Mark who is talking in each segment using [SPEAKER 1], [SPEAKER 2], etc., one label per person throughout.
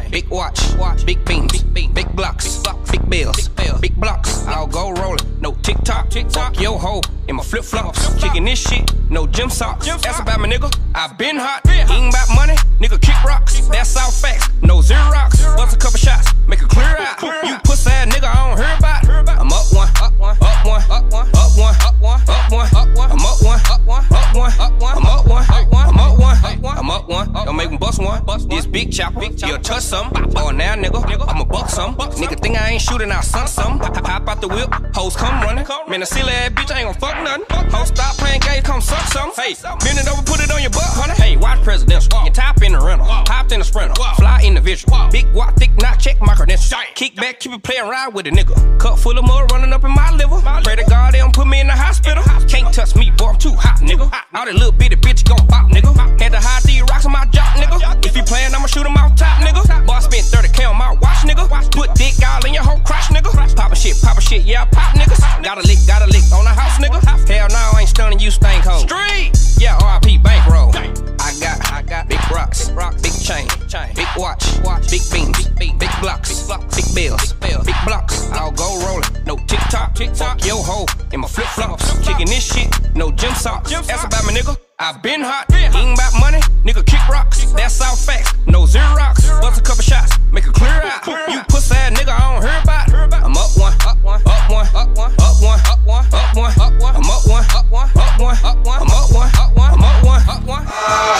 [SPEAKER 1] big watch, big beams, big blocks, big bills, big blocks. I'll go rolling, no TikTok, fuck your hoe in my flip flops. Kicking this shit, no gym socks. That's about my nigga. I been hot, ain't about money, nigga kick rocks. That's all facts, no Xerox. Bust a couple shots, make a clear out. You pussy ass nigga, I don't hear about. I'm up one, up one, up one, up one, up one, up one, up one, up one. I'm up one, up one, up one, up one. I'm up one, I'm up one, I'm up one. Don't make me bust one. This big chopper, you'll touch some. Oh now nigga, I'ma buck some. Nigga think I ain't shooting, I'll sun some. Hop out the whip, hoes come running. Man, a silly ass bitch, I ain't gon' fuck nothing. Hoes stop playing games, come suck some. Hey, bend it over, put it on your butt, honey. Hey, watch presidential. Your top in the rental, hopped in the sprinter, fly individual. Big guap, thick knot, check my credentials. Kick back, keep it playing, ride with a nigga. Cup full of mud running up in my liver. Pray to God they don't put me in the hospital. Can't touch me, boy, I'm too hot, nigga. All that little bitty bitch gon' pop, nigga. Had to hide these rocks on my jock, nigga. If you playin', I'ma shoot him off top, nigga. Boy, I spent 30K on my watch, nigga. Put dick all in your whole crotch, nigga. Papa shit, yeah, I pop, niggas. Got a lick on the house, nigga. Hell no, I ain't stunning you, stank hole. Street, yeah, RIP bankroll. I got big rocks, big chain, big watch, big beams, big blocks, big bills, big blocks. I'll go rolling, no TikTok, fuck your hoe in my flip flops. Kicking this shit, no gym socks. That's about my nigga. I been hot, ain't about money, nigga kick rocks. That's all facts, no Xerox. Bust a couple shots, make a clear out. You pussy ass nigga, I don't hear about. I'm up one, up one, up one, up one, up one, up one, up one, up one. I'm up one, up one, up one, up one. I'm up one, up one, I'm up one, up one.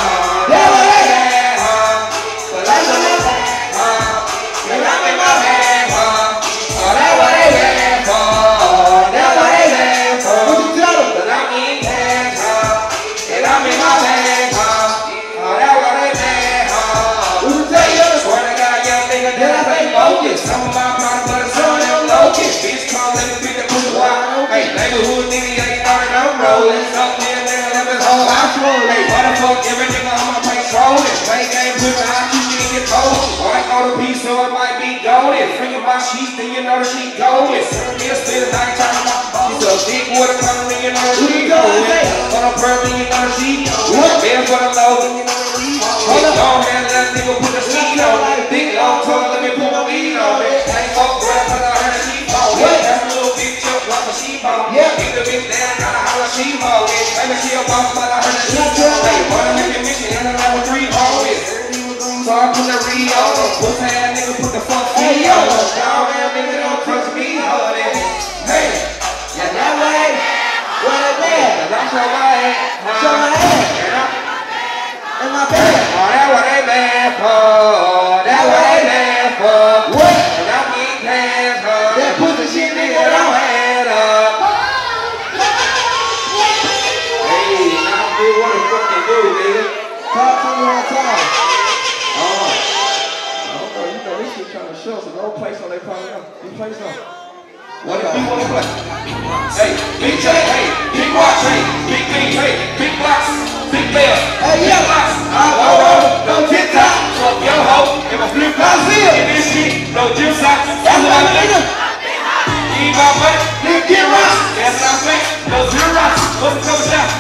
[SPEAKER 2] Some of my product, but some of them low kids. Bitch, come let me beat that pussy wild. Hey, neighborhood nigga, ain't already know rolling. Something in there, let me hold out rolling. Hey, motherfuck, every nigga on my place rolling. Play game, put it out, you can get cold. White on the piece, so it might be golden. Freaking my sheets, then you know the sheet golden. Send me a spit, I ain't talking about the so dick water coming, then you know the sheet golden. On a pearl, then you know the sheet golden. Bend for the low, then you know the sheet golden. Don't have that nigga put the sheet on. Big long tongue, let me put my weed on it. Ain't fuck breath, but I heard she bone. That's a little bitch up like a she bone. Keep the bitch down, gotta holler she bone. Maybe she a boss, but I heard that she bone. Hey, one of them mission, and another 3 always. So I put the re on them. Pussy ass nigga put the fuck fee on them. Y'all ass nigga don't trust me on it. Hey, yeah, that way. What is that? That's your way. Show my head. In my bed. Oh, that what they mad for. That what they mad for. What? And I'm getting past her. That pussy shit nigga don't head up. Hey, now I'm doing what the fuck they do, nigga. Talk to me one time. You know this shit trying to show, so don't play so they probably know. You play something. What if you want to play? Hey, big chain, hey, big watch, hey, big beans, hey, big blocks, big bells, hey, yeah, blocks. No TikTok, fuck your hoe, in my flip flops, in this shit, no gym socks. That's what I mean. Eat my money, nigga get rocks. That's what I think, no Xerox. What's the couple shots?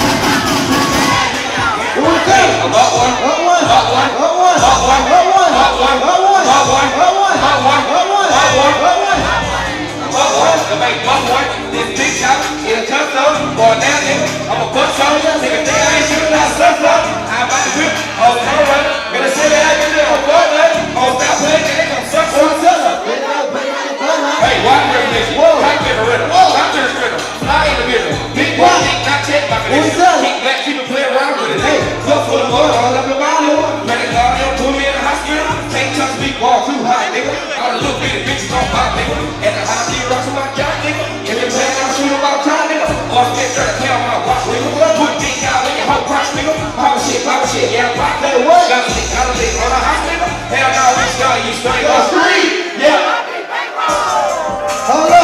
[SPEAKER 2] Who is that? I'm up one, up one, up one, up one, up one, up one, up one, up one, up one, up one, up one, up one, up one, up one. To make my boy, this big shot, in a tough zone, boy, now nigga, I'm a bust on, nigga, think I ain't shooting out stuff up, I'm about to whip, oh, no run, gonna say that I can do it, oh, boy, oh, stop playing, they gon' suck some stuff. Hey, watch revolution, type in the rhythm, I'm just rhythm, fly in the middle, big boy, not check my condition, keep black people play around with it, hey, fuck full of mud, all up in my lure, credit card, they'll put me in the hospital, can't touch me, ball too hot, nigga, all the little bitty bitches gon' pop, nigga, at the high D rocks on my job, nigga. If you play, I'm shooting about time, nigga. Or get 30K on my watch, nigga. Put dick out in your whole crotch, nigga. Pop shit, yeah, pop that. Gotta lick on the house, nigga. Hell no, we start, you start, go street. Yeah. Hold up.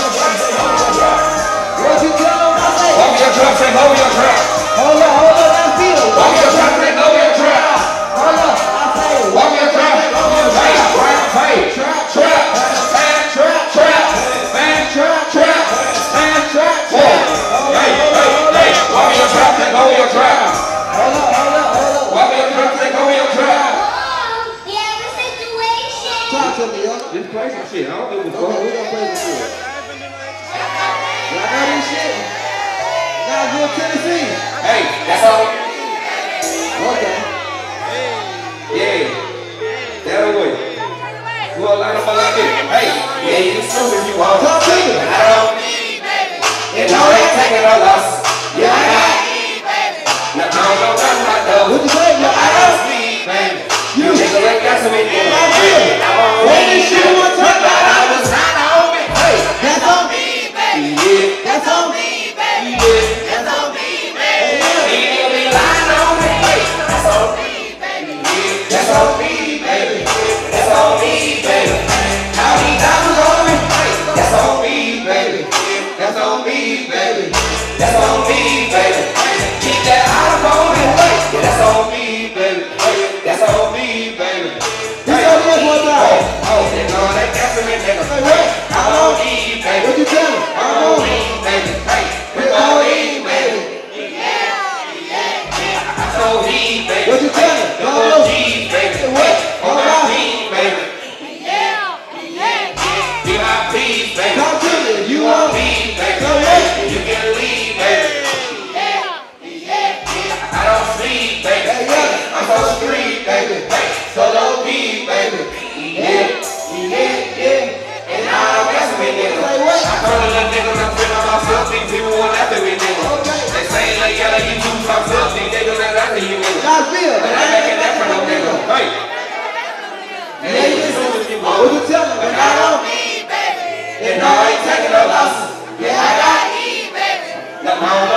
[SPEAKER 2] What you tell them about that? Walk your truck, say, hold your truck. Hold up, that's deal. Walk your truck, say, hold your truck. Hold up, I say, walk your truck, hold your truck. Hey, trap. Hold your trap. Hold up. Walk your trap, say, hold your trap. taking no losses. Yeah, I got speed, baby. No, I don't know nothing about those. What you say? I got speed, baby. You niggas ain't got some in there. When this shit one time, I was trying to hold me. Hey, that's on me, baby. Yeah, that's on me, baby. Yeah, that's on me, baby. You be lying on me. Hey, that's on me, baby. Yeah, that's on me, baby. That's on me, baby. How these diamonds on me? Hey, that's on me, baby. That's on me, baby. That's on me, baby. Keep that out on me. Hey, that's on me, baby. That's on me, baby. Oh, they know they dancing in there. I'm on E, baby. What you tell me? I'm on E, baby. Hey, we're on E, baby. I'm on E, baby. What you tell me? I'm on E, baby. On my feet, baby. Be my peace, baby. Come to me. You on me, baby. You can leave, baby. I don't sleep, baby. I'm so street, baby. So don't be, baby. Yeah. And I don't mess with niggas. I told a little niggas I'm feeling myself. These people want after me, niggas. They say like yellow, you too myself. These niggas ain't after you, niggas. But I ain't making that for no nigga. Hey. Niggas, what you tell me? But I don't be, baby. And I ain't taking no losses. Yeah, I got E, baby.